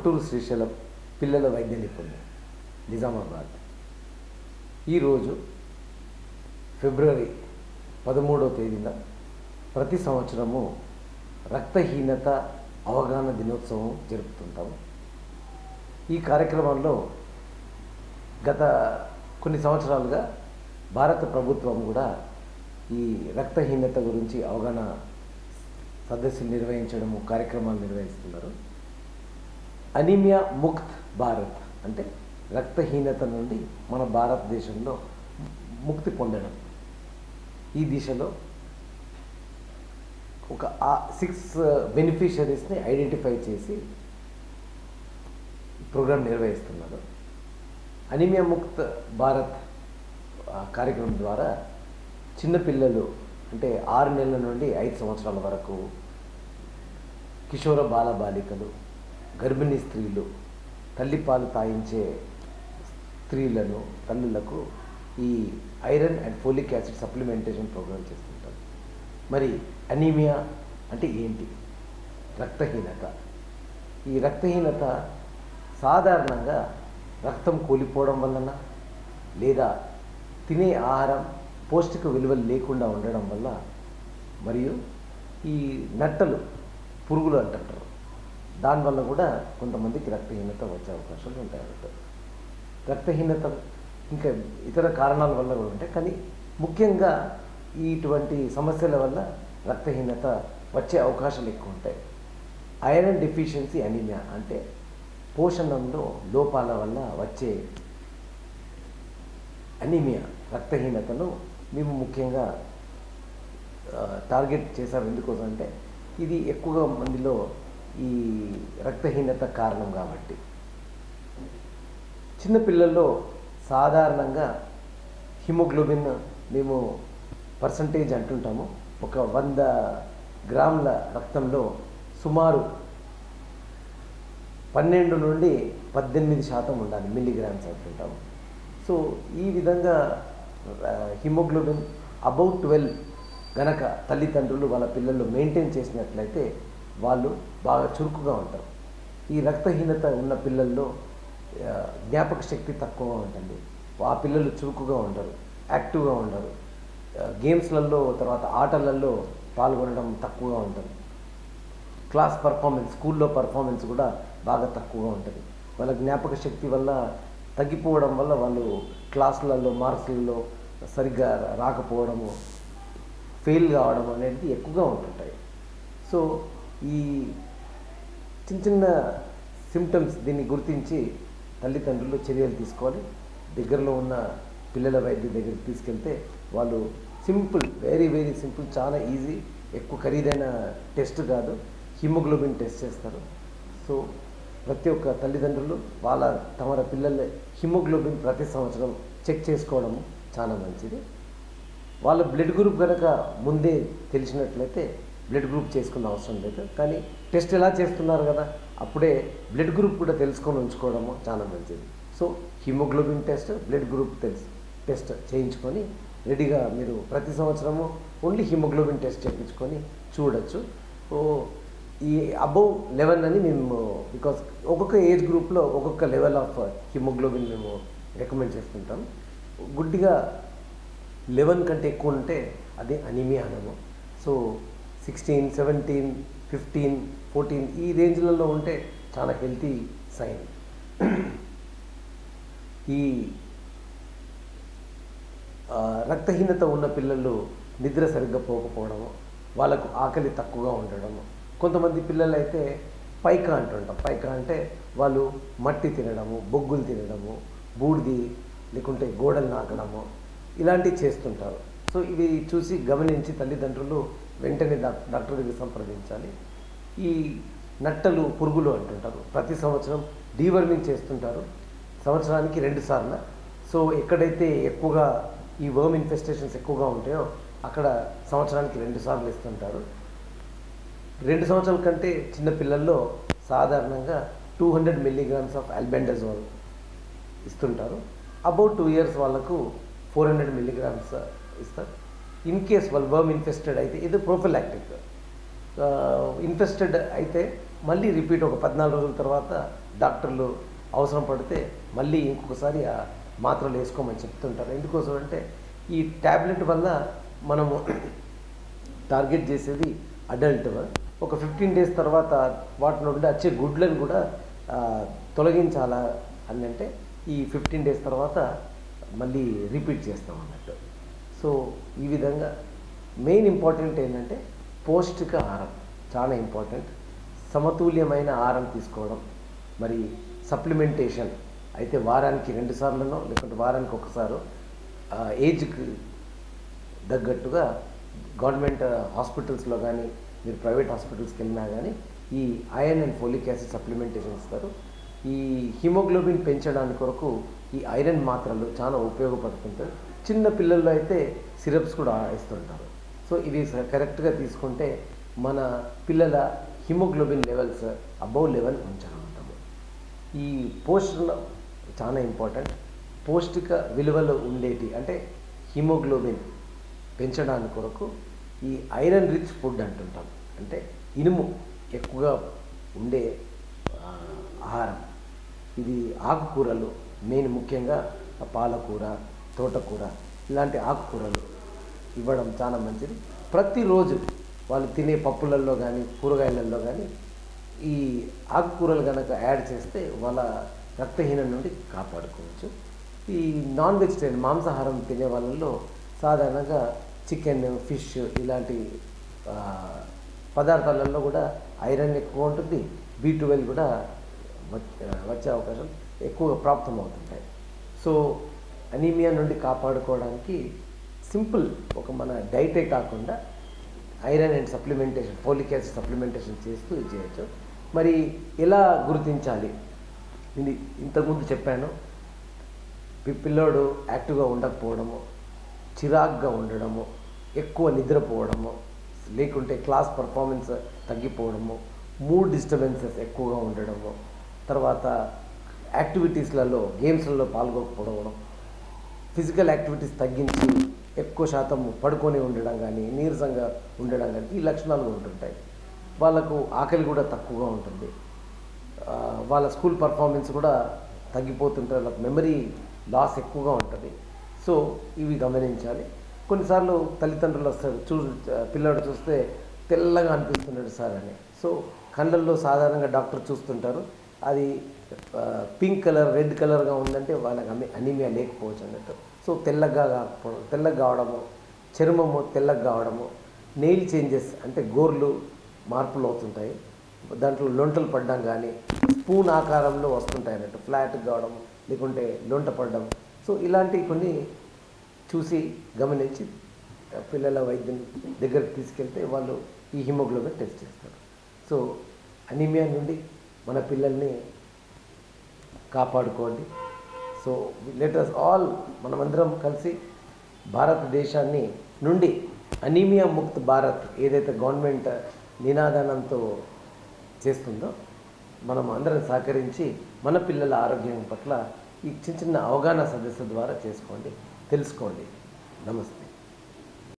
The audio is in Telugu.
కొట్టూరు శ్రీశైలం పిల్లల వైద్య నిపుణులు నిజామాబాద్. ఈరోజు ఫిబ్రవరి 13వ తేదీన ప్రతి సంవత్సరము రక్తహీనత అవగాహన దినోత్సవం జరుపుతుంటాము. ఈ కార్యక్రమంలో గత కొన్ని సంవత్సరాలుగా భారత ప్రభుత్వం కూడా ఈ రక్తహీనత గురించి అవగాహన సదస్సులు నిర్వహించడము, కార్యక్రమాలు నిర్వహిస్తున్నారు. అనీమియా ముక్త్ భారత్ అంటే రక్తహీనత నుండి మన భారతదేశంలో ముక్తి పొందడం. ఈ దిశలో ఒక 6 బెనిఫిషరీస్ని ఐడెంటిఫై చేసి ప్రోగ్రాం నిర్వహిస్తున్నారు. అనీమియా ముక్త్ భారత్ కార్యక్రమం ద్వారా చిన్నపిల్లలు అంటే 6 నెలల నుండి 5 సంవత్సరాల వరకు, కిషోర బాలబాలికలు, గర్భిణీ స్త్రీలు, తల్లిపాలు తాయించే స్త్రీలను, తల్లులకు ఈ iron and folic acid supplementation programme చేస్తుంటారు. మరి అనీమియా అంటే ఏంటి? రక్తహీనత. ఈ రక్తహీనత సాధారణంగా రక్తం కోల్పోవడం వలన లేదా తినే ఆహారం పౌష్టిక విలువలు లేకుండా ఉండడం వల్ల, మరియు ఈ నట్టలు, పురుగులు అంటుంటారు, దానివల్ల కూడా కొంతమందికి రక్తహీనత వచ్చే అవకాశాలు ఉంటాయి అన్నట్టు. రక్తహీనత ఇంకా ఇతర కారణాల వల్ల కూడా ఉంటాయి, కానీ ముఖ్యంగా ఇటువంటి సమస్యల వల్ల రక్తహీనత వచ్చే అవకాశాలు ఎక్కువ ఉంటాయి. ఐరన్ డెఫిషియన్సీ అనీమియా అంటే పోషణంలో లోపాల వల్ల వచ్చే అనీమియా, రక్తహీనతను మేము ముఖ్యంగా టార్గెట్ చేసాం. ఎందుకోసం అంటే ఇది ఎక్కువగా మందిలో ఈ రక్తహీనత కారణం కాబట్టి. చిన్నపిల్లల్లో సాధారణంగా హిమోగ్లోబిన్ మేము పర్సంటేజ్ అంటుంటాము. ఒక 100 గ్రాముల రక్తంలో సుమారు 12 నుండి 18% ఉండాలి, మిల్లీగ్రామ్స్ అంటుంటాము. సో ఈ విధంగా హిమోగ్లోబిన్ అబౌట్ 12 గనక తల్లిదండ్రులు వాళ్ళ పిల్లలు మెయింటైన్ చేసినట్లయితే వాళ్ళు బాగా చురుకుగా ఉంటారు. ఈ రక్తహీనత ఉన్న పిల్లల్లో జ్ఞాపక శక్తి తక్కువగా ఉంటుంది. ఆ పిల్లలు చురుకుగా ఉండరు, యాక్టివ్గా ఉండరు, గేమ్స్లలో తర్వాత ఆటలలో పాల్గొనడం తక్కువగా ఉంటుంది. క్లాస్ పర్ఫార్మెన్స్, స్కూల్లో పర్ఫార్మెన్స్ కూడా బాగా తక్కువగా ఉంటుంది. వాళ్ళ జ్ఞాపక శక్తి వల్ల తగ్గిపోవడం వల్ల వాళ్ళు క్లాసులలో మార్క్స్లలో సరిగ్గా రాకపోవడము, ఫెయిల్ కావడం అనేది ఎక్కువగా ఉంటుంటాయి. సో ఈ చిన్న చిన్న సిమ్టమ్స్ దీన్ని గుర్తించి తల్లిదండ్రులు చర్యలు తీసుకోవాలి. దగ్గరలో ఉన్న పిల్లల వైద్య దగ్గరికి తీసుకెళ్తే వాళ్ళు సింపుల్, వెరీ వెరీ సింపుల్, చాలా ఈజీ, ఎక్కువ ఖరీదైన టెస్ట్ కాదు, హిమోగ్లోబిన్ టెస్ట్ చేస్తారు. సో ప్రతి ఒక్క తల్లిదండ్రులు తమ పిల్లల హిమోగ్లోబిన్ ప్రతి సంవత్సరం చెక్ చేసుకోవడము చాలా మంచిది. వాళ్ళ బ్లడ్ గ్రూప్ కనుక ముందే తెలిసినట్లయితే బ్లడ్ గ్రూప్ చేసుకున్న అవసరం లేదు, కానీ టెస్ట్ ఎలా చేస్తున్నారు కదా, అప్పుడే బ్లడ్ గ్రూప్ కూడా తెలుసుకొని ఉంచుకోవడము చాలా మంచిది. So haemoglobin test, blood group test చేయించుకొని రెడీగా మీరు ప్రతి సంవత్సరము ఓన్లీ హిమోగ్లోబిన్ టెస్ట్ చేయించుకొని చూడొచ్చు. సో ఈ అబౌవ్ 11 అని మేము, బికాస్ ఒక్కొక్క ఏజ్ గ్రూప్లో ఒక్కొక్క లెవెల్ ఆఫ్ హిమోగ్లోబిన్ మేము రికమెండ్ చేస్తుంటాం. గుడ్డిగా 11 కంటే ఎక్కువ ఉంటే అది అనీమియా అనము. సో 16, 17, 15, 14 ఈ రేంజ్లలో ఉంటే చాలా హెల్తీ సైన్. ఈ రక్తహీనత ఉన్న పిల్లలు నిద్ర సరిగ్గా పోకపోవడము, వాళ్ళకు ఆకలి తక్కువగా ఉండడము. కొంతమంది పిల్లలు అయితే పైకా అంటుంటాం. పైకా అంటే వాళ్ళు మట్టి తినడము, బొగ్గులు తినడము, బూడిది లేకుంటే గోడలు నాకడము, ఇలాంటివి చేస్తుంటారు. సో ఇవి చూసి గమనించి తల్లిదండ్రులు వెంటనే డాక్టర్ దగ్గర సంప్రదించాలి. ఈ నట్టలు, పురుగులు అంటుంటారు, ప్రతి సంవత్సరం డీవర్మింగ్ చేస్తుంటారు, సంవత్సరానికి 2 సార్లు. సో ఎక్కడైతే ఎక్కువగా ఈ వర్మ్ ఇన్ఫెస్టేషన్స్ ఎక్కువగా ఉంటాయో అక్కడ సంవత్సరానికి 2 సార్లు ఇస్తుంటారు. 2 సంవత్సరాల కంటే చిన్న పిల్లల్లో సాధారణంగా 200 మిల్లీగ్రామ్స్ ఆఫ్ ఆల్బెండజోల్ ఇస్తుంటారు. అబౌట్ 2 years వాళ్ళకు 400 మిల్లీగ్రామ్స్ ఇస్తారు. ఇన్ కేస్ వాళ్ళు వర్మ్ ఇన్ఫెస్టెడ్ అయితే ఇది ప్రొఫిలాక్టిక్. ఇన్ఫెస్టెడ్ అయితే మళ్ళీ రిపీట్ ఒక 14 రోజుల తర్వాత డాక్టర్లు అవసరం పడితే మళ్ళీ ఇంకొకసారి ఆ మాత్రలు వేసుకోమని చెప్తుంటారు. ఎందుకోసం అంటే ఈ ట్యాబ్లెట్ వల్ల మనము టార్గెట్ చేసేది అడల్ట్. ఒక 15 డేస్ తర్వాత వాటి నుండి వచ్చే గుడ్లను కూడా తొలగించాలా అని అంటే ఈ 15 డేస్ తర్వాత మళ్ళీ రిపీట్ చేస్తాం అన్నట్టు. సో ఈ విధంగా మెయిన్ ఇంపార్టెంట్ ఏంటంటే పౌష్టిక ఆహారం చాలా ఇంపార్టెంట్. సమతుల్యమైన ఆహారం తీసుకోవడం, మరి సప్లిమెంటేషన్ అయితే వారానికి 2 సార్లనో లేకుంటే వారానికి ఒకసారి ఏజ్కి తగ్గట్టుగా గవర్నమెంట్ హాస్పిటల్స్లో కానీ మీరు ప్రైవేట్ హాస్పిటల్స్కి వెళ్ళినా కానీ ఈ iron and folic acid supplementation ఇస్తారు. ఈ హిమోగ్లోబిన్ పెంచడానికి కొరకు ఈ ఐరన్ మాత్రలు చాలా ఉపయోగపడుతుంటాయి. చిన్న పిల్లల్లో అయితే సిరప్స్ కూడా ఇస్తుంటారు. సో ఇవి కరెక్ట్గా తీసుకుంటే మన పిల్లల హిమోగ్లోబిన్ లెవెల్స్ అబౌవ్ లెవెల్ ఉంచగలుగుతాము. ఈ పోషణ చాలా ఇంపార్టెంట్. పౌష్టిక విలువలు ఉండేటి అంటే హిమోగ్లోబిన్ పెంచడానికి కొరకు ఈ ఐరన్ రిచ్ ఫుడ్ అంటుంటాం. అంటే ఇనుము ఎక్కువగా ఉండే ఆహారం. ఇది ఆకుకూరలు మెయిన్, ముఖ్యంగా పాలకూర, తోటకూర ఇలాంటి ఆకుకూరలు ఇవ్వడం చాలా మంచిది. ప్రతిరోజు వాళ్ళు తినే పప్పులలో కానీ కూరగాయలలో కానీ ఈ ఆకుకూరలు కనుక యాడ్ చేస్తే వాళ్ళ రక్తహీనం నుండి కాపాడుకోవచ్చు. ఈ నాన్ వెజిటేరియన్ మాంసాహారం తినే వాళ్ళల్లో సాధారణంగా చికెన్, ఫిష్ ఇలాంటి పదార్థాలలో కూడా ఐరన్ ఎక్కువ ఉంటుంది. B12 కూడా వచ్చే అవకాశం ఎక్కువగా ప్రాప్తమవుతుంటాయి. సో అనీమియా నుండి కాపాడుకోవడానికి సింపుల్ ఒక మన డైటే కాకుండా iron and supplementation, folic acid supplementation చేస్తూ చేయొచ్చు. మరి ఎలా గుర్తించాలి? ఇది ఇంతకుముందు చెప్పాను. పిల్లోడు యాక్టివ్గా ఉండకపోవడము, చిరాగ్గా ఉండడము, ఎక్కువ నిద్రపోవడము, లేకుంటే క్లాస్ పర్ఫార్మెన్స్ తగ్గిపోవడము, మూడ్ డిస్టర్బెన్సెస్ ఎక్కువగా ఉండడము, తర్వాత యాక్టివిటీస్లలో గేమ్స్లలో పాల్గొకపోవడం, ఫిజికల్ యాక్టివిటీస్ తగ్గించి ఎక్కువ శాతం పడుకొని ఉండడం కానీ నీరసంగా ఉండడం కానీ ఈ లక్షణాలు ఉంటుంటాయి. వాళ్ళకు ఆకలి కూడా తక్కువగా ఉంటుంది. వాళ్ళ స్కూల్ పర్ఫార్మెన్స్ కూడా తగ్గిపోతుంటారు. వాళ్ళకి మెమరీ లాస్ ఎక్కువగా ఉంటుంది. సో ఇవి గమనించాలి. కొన్నిసార్లు తల్లిదండ్రులు వస్తారు, పిల్లాడు చూస్తే తెల్లగా అనిపిస్తున్నాడు సార్ అని. సో కళ్ళల్లో సాధారణంగా డాక్టర్ చూస్తుంటారు, అది పింక్ కలర్, రెడ్ కలర్గా ఉందంటే వాళ్ళకి అనీమియా లేకపోవచ్చు అన్నట్టు. సో తెల్లగా కావడము, చర్మము తెల్లగా కావడము, నెయిల్ చేంజెస్ అంటే గోర్లు మార్పులు అవుతుంటాయి, దాంట్లో లొంటలు పడడం కానీ స్పూన్ ఆకారంలో వస్తుంటాయి అన్నట్టు, ఫ్లాట్ కావడం లేకుంటే లొంట పడడం. సో ఇలాంటివి కొన్ని చూసి గమనించి పిల్లల వైద్యం దగ్గరికి తీసుకెళ్తే వాళ్ళు ఈ హిమోగ్లోబిన్ టెస్ట్ చేస్తారు. సో అనీమియా నుండి మన పిల్లల్ని కాపాడుకోండి. సో లెట్ us ఆల్ మనమందరం కలిసి భారతదేశాన్ని నుండి అనీమియా ముక్త్ భారత్ ఏదైతే గవర్నమెంట్ నినాదంతో చేస్తుందో మనం అందరం సహకరించి మన పిల్లల ఆరోగ్యం పట్ల ఈ చిన్న చిన్న అవగాహన సదస్సు ద్వారా తెలుసుకోండి. నమస్తే.